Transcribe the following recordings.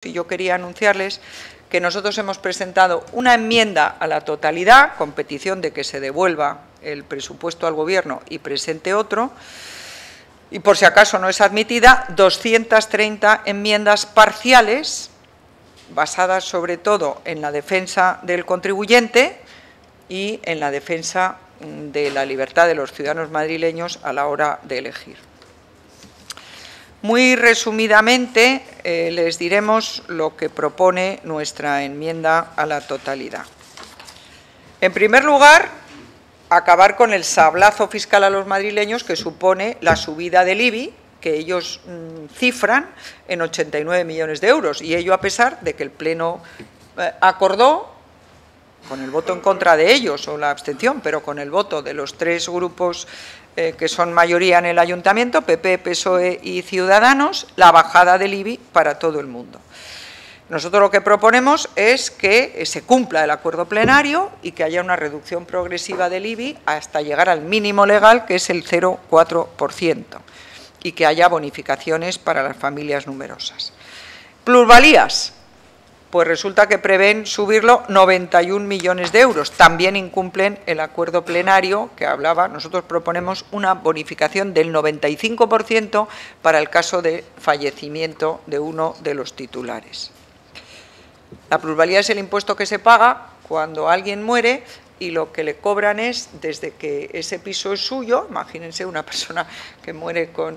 Y yo quería anunciarles que nosotros hemos presentado una enmienda a la totalidad, con petición de que se devuelva el presupuesto al Gobierno y presente otro, y por si acaso no es admitida, 230 enmiendas parciales, basadas sobre todo en la defensa del contribuyente y en la defensa de la libertad de los ciudadanos madrileños a la hora de elegir. Muy resumidamente les diremos lo que propone nuestra enmienda a la totalidad. En primer lugar, acabar con el sablazo fiscal a los madrileños que supone la subida del IBI, que ellos cifran en 89 millones de euros, y ello a pesar de que el Pleno acordó, con el voto en contra de ellos o la abstención, pero con el voto de los tres grupos que son mayoría en el Ayuntamiento, PP, PSOE y Ciudadanos, la bajada del IBI para todo el mundo. Nosotros lo que proponemos es que se cumpla el acuerdo plenario y que haya una reducción progresiva del IBI hasta llegar al mínimo legal, que es el 0,4%, y que haya bonificaciones para las familias numerosas. Plusvalías. Pues resulta que prevén subirlo 91 millones de euros. También incumplen el acuerdo plenario que hablaba. Nosotros proponemos una bonificación del 95% para el caso de fallecimiento de uno de los titulares. La plusvalía es el impuesto que se paga cuando alguien muere y lo que le cobran es, desde que ese piso es suyo, imagínense una persona que muere con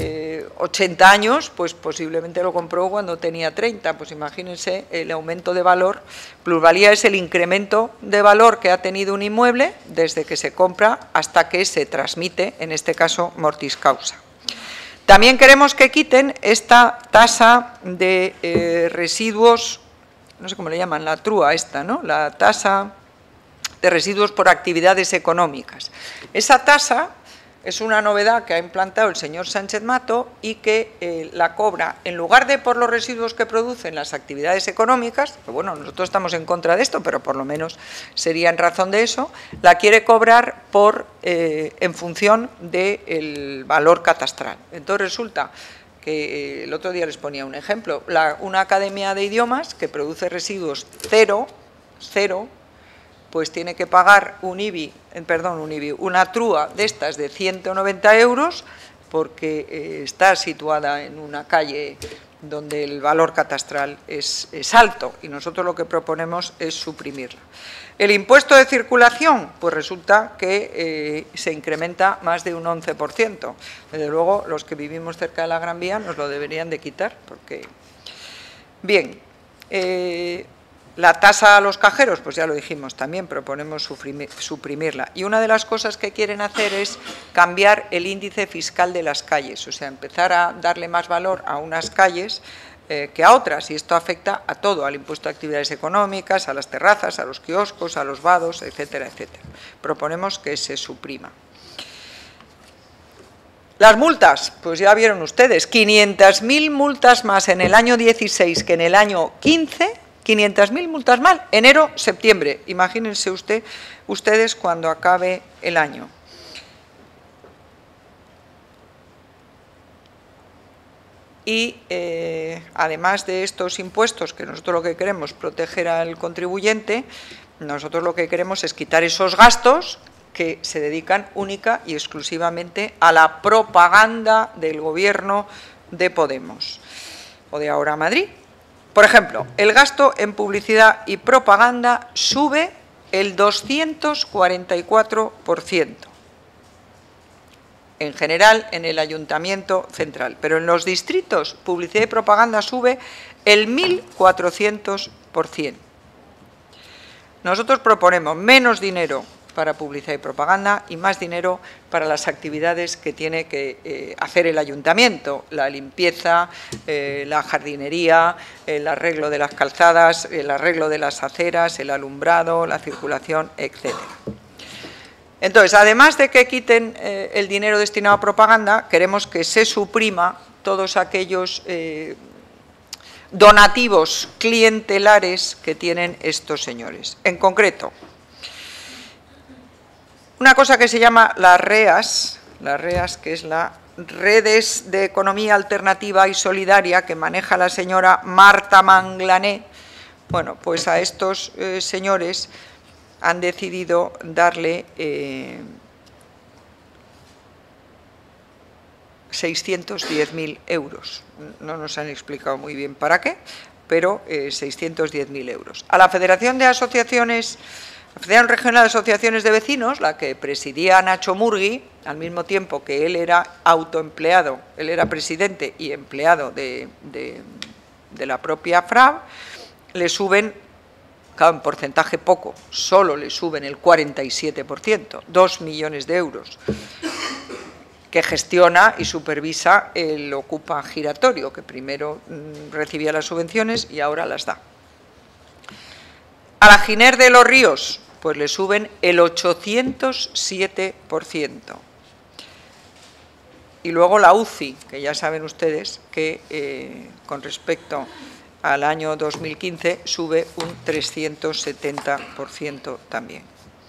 80 años, pues posiblemente lo compró cuando tenía 30, pues imagínense el aumento de valor. Plusvalía es el incremento de valor que ha tenido un inmueble desde que se compra hasta que se transmite, en este caso mortis causa. También queremos que quiten esta tasa de residuos, no sé cómo le llaman, la trúa esta, ¿no? La tasa de residuos por actividades económicas. Esa tasa es una novedad que ha implantado el señor Sánchez Mato y que la cobra, en lugar de por los residuos que producen las actividades económicas, que bueno, nosotros estamos en contra de esto, pero por lo menos sería en razón de eso, la quiere cobrar en función del valor catastral. Entonces resulta que el otro día les ponía un ejemplo, una academia de idiomas que produce residuos cero, pues tiene que pagar una trúa de estas de 190 euros porque está situada en una calle donde el valor catastral es alto y nosotros lo que proponemos es suprimirla. El impuesto de circulación, pues resulta que se incrementa más de un 11%. Desde luego, los que vivimos cerca de la Gran Vía nos lo deberían de quitar. Porque... Bien, la tasa a los cajeros, pues ya lo dijimos, también proponemos suprimirla. Y una de las cosas que quieren hacer es cambiar el índice fiscal de las calles, o sea, empezar a darle más valor a unas calles que a otras, y esto afecta a todo, al impuesto de actividades económicas, a las terrazas, a los kioscos, a los vados, etcétera, etcétera. Proponemos que se suprima. Las multas, pues ya vieron ustedes, 500.000 multas más en el año 16 que en el año 15, 500.000 multas más, enero, septiembre. Imagínense ustedes cuando acabe el año. Y además de estos impuestos, que nosotros lo que queremos es proteger al contribuyente, nosotros lo que queremos es quitar esos gastos que se dedican única y exclusivamente a la propaganda del Gobierno de Podemos o de Ahora Madrid. Por ejemplo, el gasto en publicidad y propaganda sube el 244%. En general, en el Ayuntamiento Central. Pero en los distritos, publicidad y propaganda sube el 1.400%. Nosotros proponemos menos dinero para publicidad y propaganda y más dinero para las actividades que tiene que hacer el Ayuntamiento, la limpieza, la jardinería, el arreglo de las calzadas, el arreglo de las aceras, el alumbrado, la circulación, etcétera. Entonces, además de que quiten el dinero destinado a propaganda, queremos que se suprima todos aquellos donativos clientelares que tienen estos señores. En concreto, una cosa que se llama las REAs, que es la redes de economía alternativa y solidaria que maneja la señora Marta Manglané, bueno, pues a estos señores han decidido darle 610.000 euros. No nos han explicado muy bien para qué, pero 610.000 euros. A la Federación de Asociaciones, la Federación Regional de Asociaciones de Vecinos, la que presidía Nacho Murgui, al mismo tiempo que él era autoempleado, él era presidente y empleado de la propia FRAB, le suben, claro, en porcentaje poco, solo le suben el 47%, 2 millones de euros, que gestiona y supervisa el Ocupa Giratorio, que primero recibía las subvenciones y ahora las da. A la Giner de los Ríos, pues le suben el 807%. Y luego la UCI, que ya saben ustedes que con respecto al año 2015 sube un 370% también.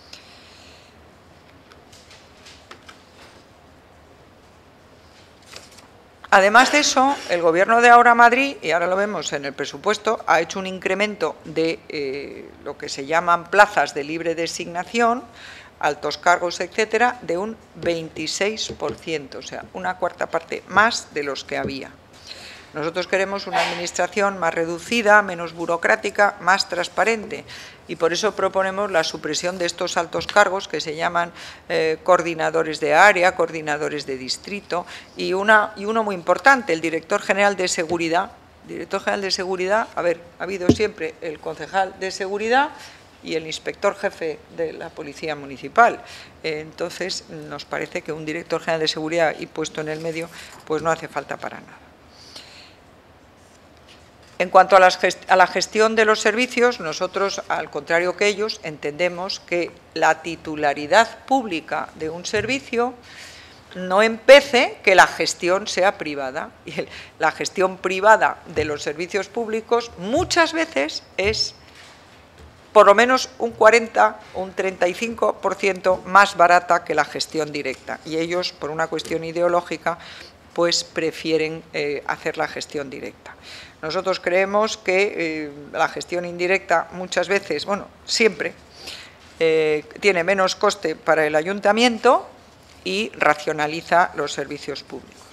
Además de eso, el Gobierno de ahora Madrid, y ahora lo vemos en el presupuesto, ha hecho un incremento de lo que se llaman plazas de libre designación, altos cargos, etcétera, de un 26%, o sea, una cuarta parte más de los que había. Nosotros queremos una administración más reducida, menos burocrática, más transparente, y por eso proponemos la supresión de estos altos cargos que se llaman coordinadores de área, coordinadores de distrito, y uno muy importante, el director general de seguridad. Director general de seguridad, a ver, ha habido siempre el concejal de seguridad y el inspector jefe de la Policía Municipal. Entonces, nos parece que un director general de seguridad y puesto en el medio, pues no hace falta para nada. En cuanto a la gestión de los servicios, nosotros, al contrario que ellos, entendemos que la titularidad pública de un servicio no empece que la gestión sea privada. Y la gestión privada de los servicios públicos muchas veces es por lo menos un 40 o un 35% más barata que la gestión directa. Y ellos, por una cuestión ideológica, pues prefieren hacer la gestión directa. Nosotros creemos que la gestión indirecta muchas veces, bueno, siempre, tiene menos coste para el ayuntamiento y racionaliza los servicios públicos.